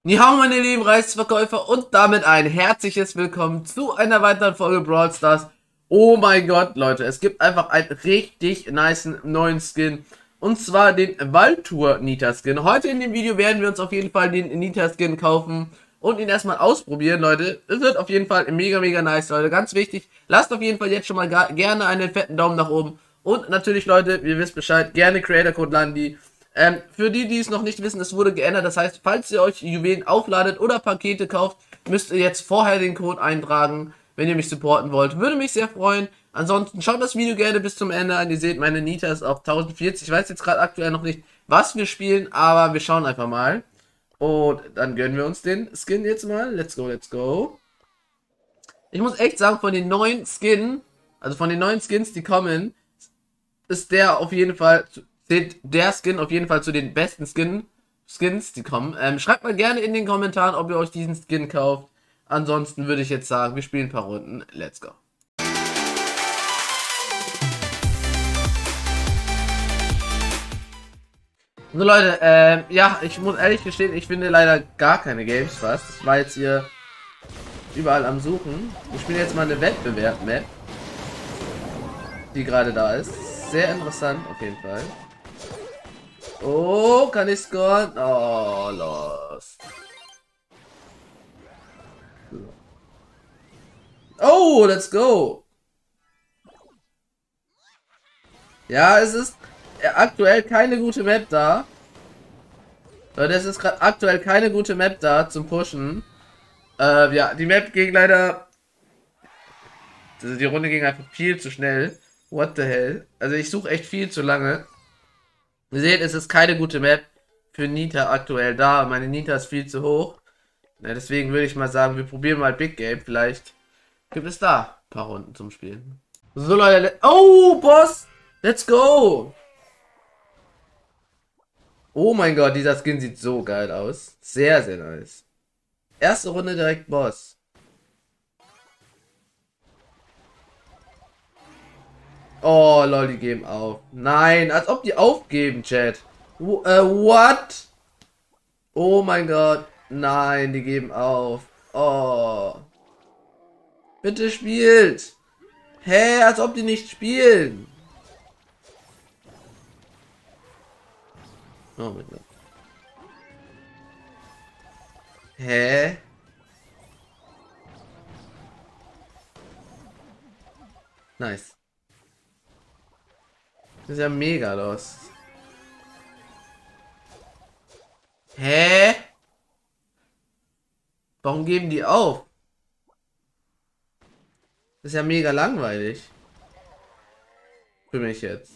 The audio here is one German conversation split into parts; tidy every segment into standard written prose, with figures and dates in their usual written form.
Nihau, meine lieben Reisverkäufer, und damit ein herzliches Willkommen zu einer weiteren Folge Brawl Stars. Oh mein Gott, Leute, es gibt einfach einen richtig nicen neuen Skin. Und zwar den Waldtour Nita Skin. Heute in dem Video werden wir uns auf jeden Fall den Nita Skin kaufen und ihn erstmal ausprobieren, Leute. Es wird auf jeden Fall mega, mega nice, Leute. Ganz wichtig, lasst auf jeden Fall jetzt schon mal gerne einen fetten Daumen nach oben. Und natürlich, Leute, ihr wisst Bescheid, gerne Creator Code Landi. Für die, die es noch nicht wissen, es wurde geändert. Das heißt, falls ihr euch Juwelen aufladet oder Pakete kauft, müsst ihr jetzt vorher den Code eintragen, wenn ihr mich supporten wollt. Würde mich sehr freuen. Ansonsten schaut das Video gerne bis zum Ende an. Ihr seht, meine Nita ist auf 1040. Ich weiß jetzt gerade aktuell noch nicht, was wir spielen, aber wir schauen einfach mal. Und dann gönnen wir uns den Skin jetzt mal. Let's go, let's go. Ich muss echt sagen, von den neuen Skins, die kommen, ist der auf jeden Fall... zählt der Skin auf jeden Fall zu den besten Skins, die kommen. Schreibt mal gerne in den Kommentaren, ob ihr euch diesen Skin kauft. Ansonsten würde ich jetzt sagen, wir spielen ein paar Runden. Let's go. So Leute, ja, ich muss ehrlich gestehen, ich finde leider gar keine Games fast. Ich war jetzt hier überall am Suchen. Ich spiele jetzt mal eine Wettbewerb-Map, die gerade da ist. Sehr interessant auf jeden Fall. Oh, kann ich scoren? Oh, lost. Oh, let's go. Ja, es ist aktuell keine gute Map da. Leute, es ist gerade aktuell keine gute Map da zum Pushen. Ja, die Map ging leider... Also die Runde ging einfach viel zu schnell. What the hell? Also ich suche echt viel zu lange. Ihr seht, es ist keine gute Map für Nita aktuell da. Meine Nita ist viel zu hoch. Ja, deswegen würde ich mal sagen, wir probieren mal Big Game. Vielleicht gibt es da ein paar Runden zum Spielen. So Leute, oh Boss, let's go. Oh mein Gott, dieser Skin sieht so geil aus. Sehr, sehr nice. Erste Runde direkt Boss. Oh, lol, die geben auf. Nein, als ob die aufgeben, Chat. What? Oh mein Gott. Nein, die geben auf. Oh. Bitte spielt. Hä, als ob die nicht spielen. Oh mein Gott. Hä? Nice. Das ist ja mega los. Hä? Warum geben die auf? Das ist ja mega langweilig. Für mich jetzt.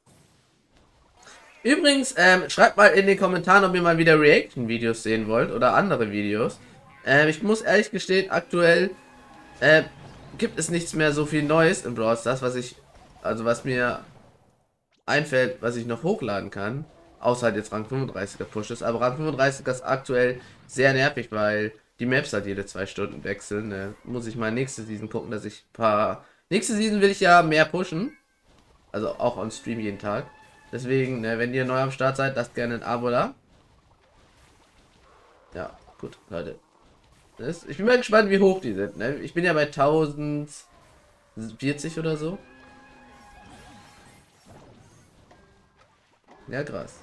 Übrigens, schreibt mal in den Kommentaren, ob ihr mal wieder Reaction-Videos sehen wollt oder andere Videos. Ich muss ehrlich gestehen, aktuell gibt es nichts mehr so viel Neues in Brawl Stars, was mir einfällt, was ich noch hochladen kann. Außer halt jetzt Rang 35er Push ist. Aber Rang 35 ist aktuell sehr nervig, weil die Maps halt jede 2 Stunden wechseln. Muss ich mal nächste Season gucken, dass ich nächste Season will ich ja mehr pushen. Also auch on Stream jeden Tag. Deswegen, wenn ihr neu am Start seid, lasst gerne ein Abo da. Ja, gut, Leute. Ich bin mal gespannt, wie hoch die sind. Ich bin ja bei 1040 oder so. Ja, krass.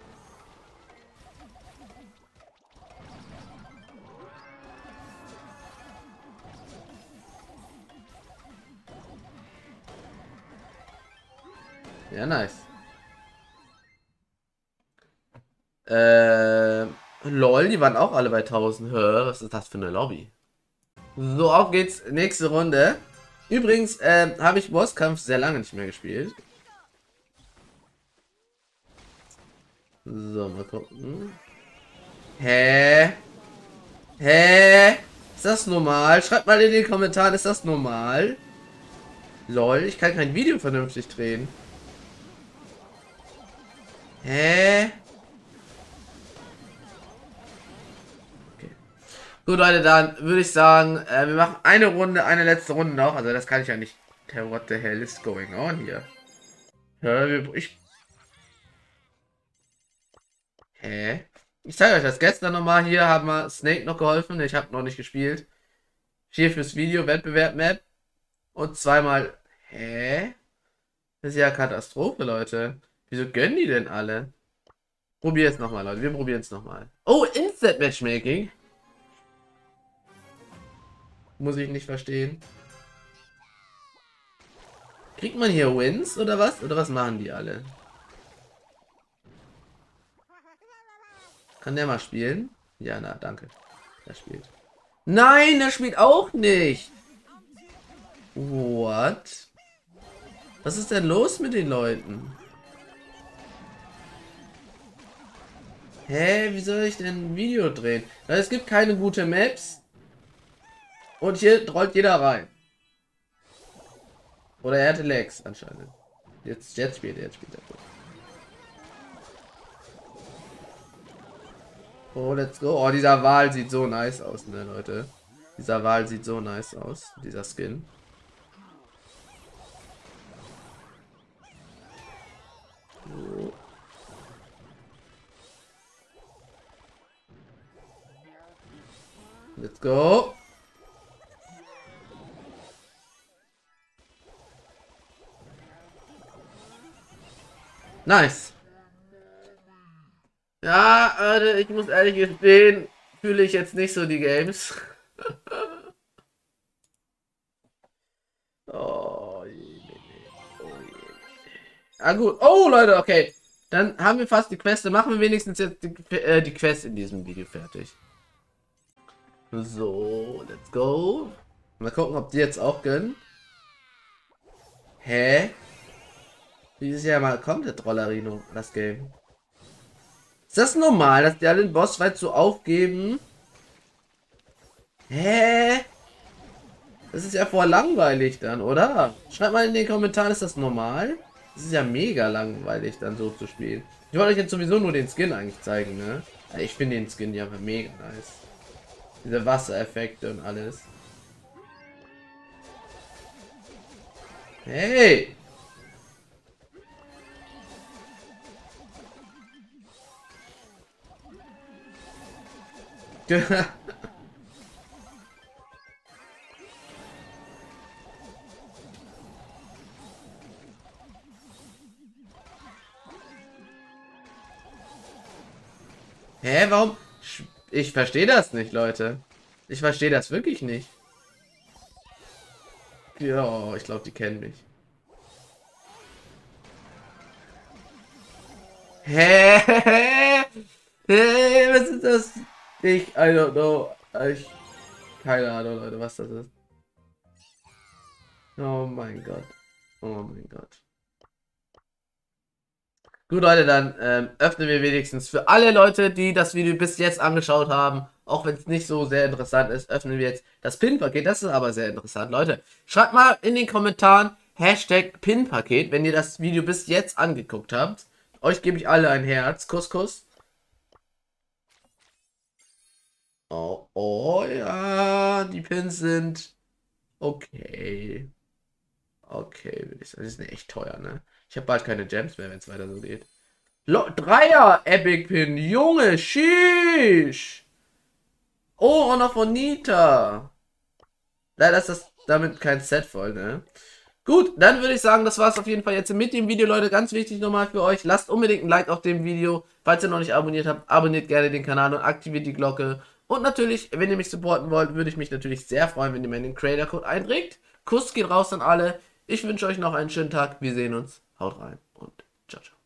Ja, nice. Lol, die waren auch alle bei 1000. Was ist das für eine Lobby? So, auf geht's. Nächste Runde. Übrigens, habe ich Bosskampf sehr lange nicht mehr gespielt. So, mal gucken. Hä? Hä? Ist das normal? Schreibt mal in den Kommentaren, ist das normal? Lol, ich kann kein Video vernünftig drehen. Hä? Okay. Gut, Leute, dann würde ich sagen, wir machen eine Runde, eine letzte Runde noch. Also das kann ich ja nicht. What the hell is going on hier? Hä? Ich zeige euch das gestern nochmal. Hier haben wir Snake noch geholfen. Ich habe noch nicht gespielt. Hier fürs Video, Wettbewerb Map. Und zweimal. Hä? Das ist ja Katastrophe, Leute. Wieso gönnen die denn alle? Probier es nochmal, Leute. Wir probieren es nochmal. Oh, Instant Matchmaking. Muss ich nicht verstehen. Kriegt man hier Wins oder was? Oder was machen die alle? Kann der mal spielen? Ja, na, danke. Er spielt. Nein, er spielt auch nicht. What? Was ist denn los mit den Leuten? Hä, wie soll ich denn ein Video drehen? Weil es gibt keine gute Maps. Und hier rollt jeder rein. Oder er hatte Lags anscheinend. Jetzt spielt er gut. Oh, let's go. Oh, dieser Wal sieht so nice aus, ne, Leute. Dieser Wal sieht so nice aus. Dieser Skin. So. Let's go. Nice. Ja, Leute, ich muss ehrlich gestehen, fühle ich jetzt nicht so die Games. Oh je. Oh je. Ah gut. Oh Leute, okay. Dann haben wir fast die Quest. Dann machen wir wenigstens jetzt die Quest in diesem Video fertig. So, let's go. Mal gucken, ob die jetzt auch gönnen. Hä? Dieses Jahr mal komplett Rollerino, das Game. Ist das normal, dass die alle den Bossfight so aufgeben? Hä? Das ist ja voll langweilig dann, oder? Schreibt mal in den Kommentaren, ist das normal? Das ist ja mega langweilig dann so zu spielen. Ich wollte euch jetzt sowieso nur den Skin eigentlich zeigen, ne? Ich finde den Skin ja mega nice. Diese Wassereffekte und alles. Hey! Hä, warum? Ich verstehe das nicht, Leute. Ich verstehe das wirklich nicht. Ja, ich glaube, die kennen mich. Hä? Hä? Was ist das? I don't know. Keine Ahnung, Leute, was das ist. Oh mein Gott. Oh mein Gott. Gut, Leute, dann öffnen wir wenigstens für alle Leute, die das Video bis jetzt angeschaut haben, auch wenn es nicht so sehr interessant ist, öffnen wir jetzt das Pin-Paket. Das ist aber sehr interessant, Leute. Schreibt mal in den Kommentaren Hashtag Pin-Paket, wenn ihr das Video bis jetzt angeguckt habt. Euch gebe ich alle ein Herz. Kuss, Kuss. Oh, oh ja, die Pins sind okay. Okay, würde ich sagen. Die sind echt teuer, ne? Ich habe bald keine Gems mehr, wenn es weiter so geht. Dreier Epic Pin, Junge, sheesh. Oh, auch noch von Nita. Leider ist das damit kein Set voll, ne? Gut, dann würde ich sagen, das war es auf jeden Fall jetzt mit dem Video, Leute. Ganz wichtig nochmal für euch, lasst unbedingt ein Like auf dem Video. Falls ihr noch nicht abonniert habt, abonniert gerne den Kanal und aktiviert die Glocke. Und natürlich, wenn ihr mich supporten wollt, würde ich mich natürlich sehr freuen, wenn ihr mir den Creator-Code einträgt. Kuss geht raus an alle. Ich wünsche euch noch einen schönen Tag. Wir sehen uns. Haut rein und ciao, ciao.